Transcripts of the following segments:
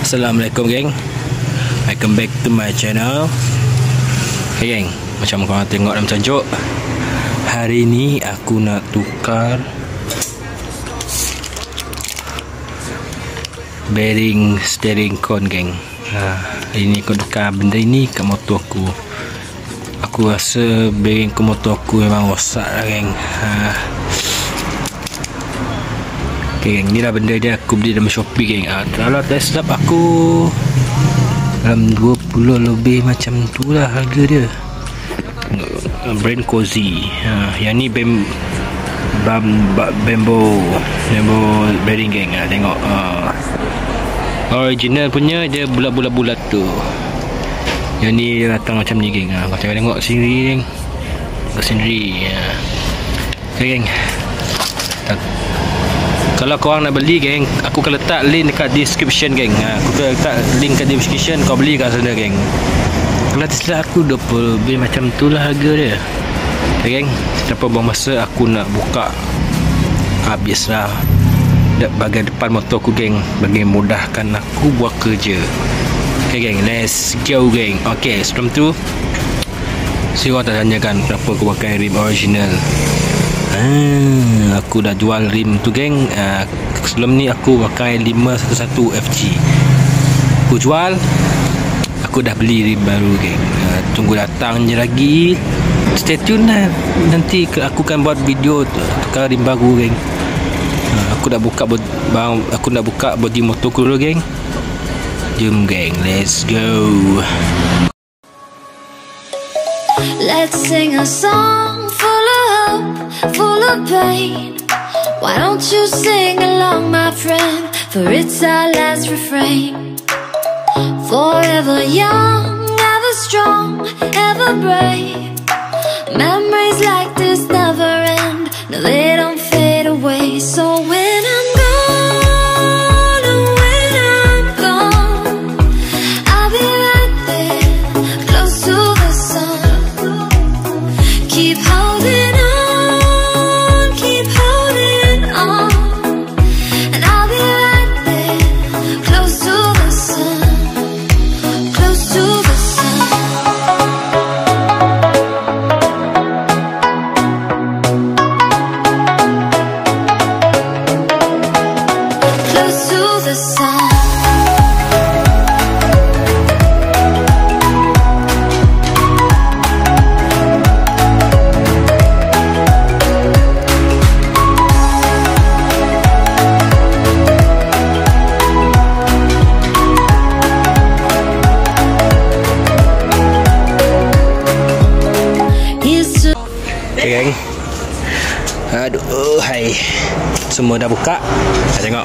Assalamualaikum geng, welcome back to my channel. Hey geng, macam korang tengok dalam tajuk, hari ni aku nak tukar bearing steering cone geng. Hari ni aku tukar benda ini kat motor aku. Aku rasa bearing ke motor aku memang rosak lah geng. Okay, geng, ni lah benda dia aku beli dalam Shopee geng. Kalau tak silap aku dalam 20 lebih macam tu lah harga dia. Brand Cozy. Yang ni bamboo bearing geng. Tengok original punya dia bulat-bulat tu. Yang ni dia datang macam ni geng. Kau tengok sendiri geng. Tengok sendiri. Okay geng, kalau korang nak beli geng, aku akan letak link dekat description geng. Aku akan letak link kat description, kau beli kat sana geng. Kalau tersilap aku 20 lebih macam tu lah harga dia. Okay geng, tanpa buang masa aku nak buka habis lah bahagian depan motor aku geng, bagi mudahkan aku buat kerja. Okay geng, let's go geng. Okay, sebelum tu si orang tak tanyakan kenapa aku pakai rim original. Aku dah jual rim tu geng. Sebelum ni aku pakai 511 FG. Aku jual, aku dah beli rim baru geng. Tunggu datang je lagi. Stay tune lah. Nanti aku akan buat video tukar rim baru geng. Aku dah buka body motor aku dulu geng. Jom geng, let's go. Let's sing a song full of hope, full of pain. Why don't you sing along, my friend? For it's our last refrain. Forever young, ever strong, ever brave. Memories like this never end. No, they don't fade away. So when I'm gone, and when I'm gone, I'll be right there, close to the sun. Keep holding on, and I'll be right there, close to the sun, close to the sun. Close to the sun. Okay geng, aduh hai, semua dah buka. Tengok,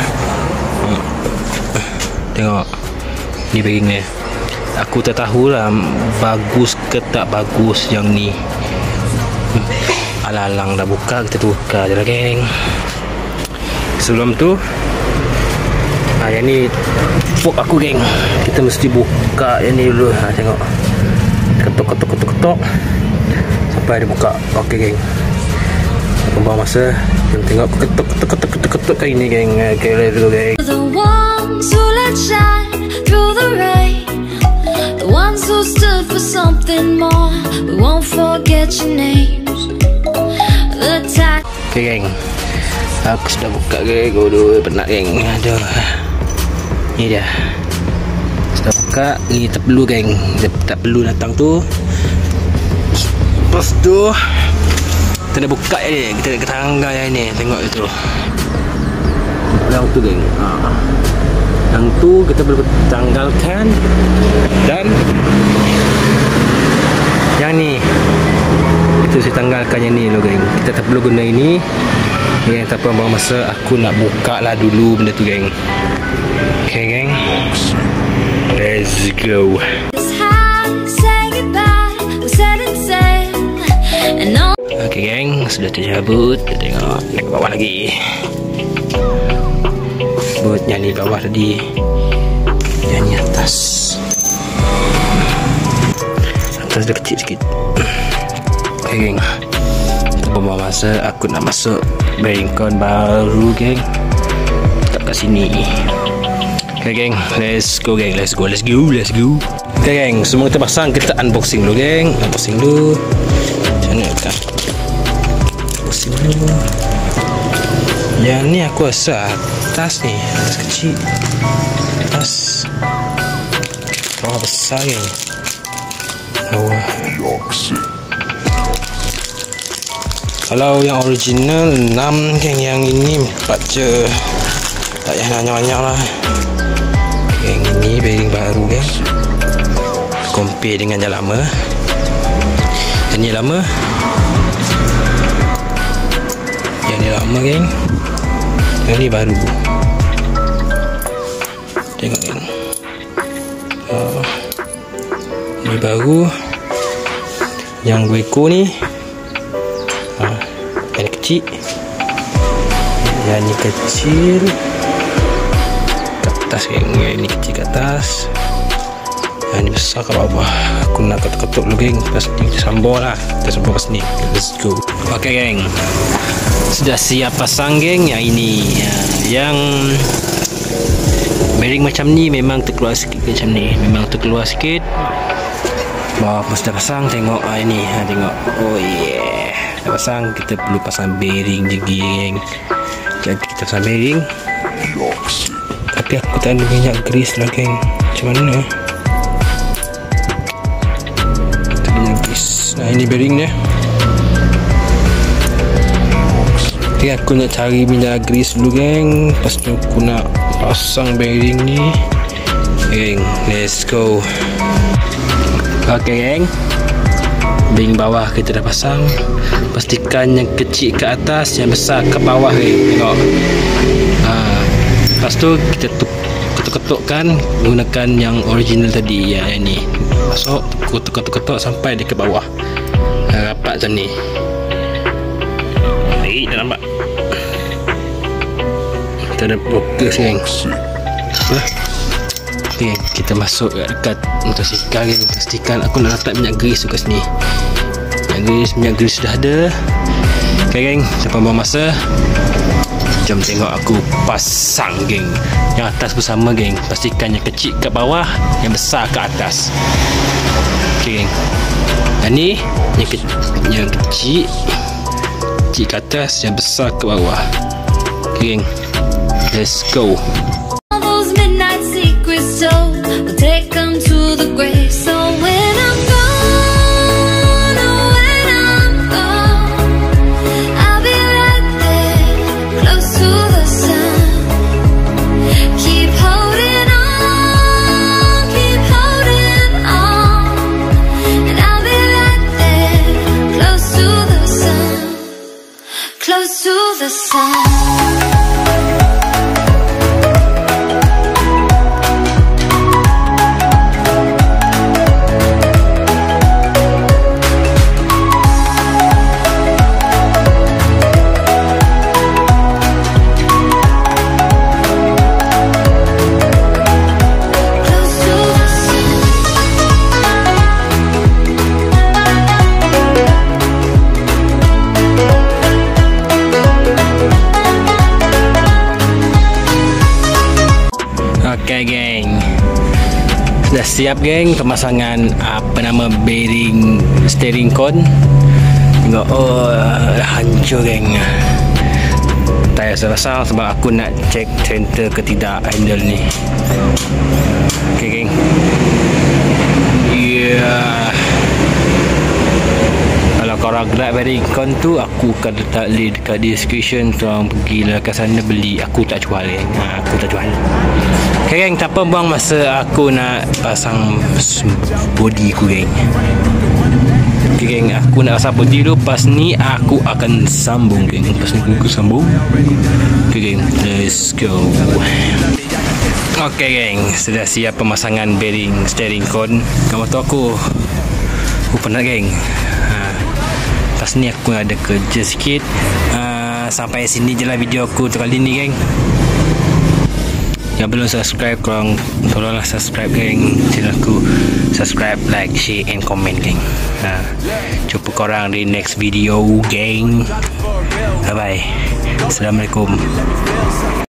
tengok ni bearing ni. Aku tak tahulah bagus ke tak bagus yang ni. Alang-alang dah buka, kita tukar je lah geng. Sebelum tu yang ni fork aku geng. Kita mesti buka yang ni dulu. Tengok, ketuk sampai dia buka. Okey geng, buang masa. Jom tengok aku ketuk kali ni geng. Okay, let's go geng. The ones who let shine through the rain, the ones who stood for something more. We won't forget your names. The time. Okay geng, aku sudah buka geng. Aduh, penat geng. Aduh, ni dia. Sudah buka. Ni tak perlu geng, tak perlu datang tu. Lepas tu kita dah buka ni, kita nak tanggal yang ni. Tengok itu yang tu geng. Yang tu kita boleh tanggalkan. Dan yang ni kita mesti tanggalkan yang ni lo geng. Kita tak perlu guna ini geng. Tak apa buang masa, aku nak buka lah dulu benda tu geng. Okay geng, let's go. Okay geng, sudah tercabut. Kita tengok naik ke bawah lagi. Sebut yang ni bawah tadi, yang ni atas. Atas dia kecil sikit. Okay geng, buang masa, aku nak masuk bearing cone baru geng. Kat sini Okay geng, let's go geng, let's go. Okay geng, semua kita pasang, kita unboxing dulu geng. Unboxing dulu. Macam mana kan? Unboxing dulu. Yang ni aku rasa atas ni, atas kecil, atas bawah besar geng. Bawah. Kalau yang original 6 geng, yang ini 4 je. Tak payah banyak-banyak lah. Yang ini bearing baru geng, compare dengan yang lama. Yang ni lama, yang ni lama geng, yang ni baru. Tengok geng, ni baru. Yang 2 ekor ni, yang ni kecil, yang ni kecil atas geng, yang ni kecil kat atas, yang ni besar kat bawah. Aku nak ketuk-ketuk dulu geng, lepas ni kita sambung lah, kita sambung kat sini. Let's go. Ok geng, sudah siap pasang geng. Yang ini, yang bearing macam ni memang terkeluar sikit macam ni, memang terkeluar sikit. Bawah pun sudah pasang, tengok ini, tengok. Oh yeah, dah pasang. Kita perlu pasang bearing je geng. Jadi kita pasang bearing, tapi aku tak ada minyak grease lah geng. Macam mana? Tak ada minyak grease. Nah, ini bearing dia. Okay, aku nak cari minyak grease dulu geng. Lepas tu aku nak pasang bearing ni geng. Let's go. Okay geng, bearing bawah kita dah pasang. Pastikan yang kecil ke atas, yang besar ke bawah geng. Tengok. Lepas tu kita ketuk-ketukkan menggunakan yang original tadi, yang ni. Masuk, ketuk-ketuk sampai dia ke bawah. Rapat macam ni. Baik, dah nampak. Kita ada fokus geng. Okay, kita masuk dekat motosikal geng. Pastikan aku nak letak minyak grease kat sini. Minyak grease sudah ada. Okay geng, tanpa buang masa, jom tengok aku pasang geng. Yang atas bersama geng. Pastikan yang kecil kat bawah, yang besar kat atas. Okay geng, yang ni yang kecil ke atas, yang besar ke bawah. Okay geng, let's go. We'll take them to the grave. So when I'm gone, oh when I'm gone, I'll be right there, close to the sun. Keep holding on, and I'll be right there, close to the sun, close to the sun. Okay geng, sudah siap geng pemasangan bearing steering cone. Tengok, oh dah hancur geng. Tak payah pasang sebab aku nak check center ke tidak handle ni. Okay geng, yeah. Kalau korang nak bearing cone tu, aku akan letak link dekat description. Korang pergilah ke sana beli. Aku tak jual geng, aku tak jual. Okay geng, tanpa buang masa, aku nak pasang body aku geng. Okay geng, aku nak pasang body dulu. Pas ni aku akan sambung geng. Pas ni aku sambung. Okay geng, let's go. Okay geng, sudah siap pemasangan bearing steering cone. Kamu tahu aku penat geng. Pas ni aku ada kerja sikit. Sampai sini je lah video aku untuk kali ni geng. Yang belum subscribe, korang tolonglah subscribe geng channel aku. Subscribe, like, share and comment geng. Jumpa korang di next video geng. Bye bye. Assalamualaikum.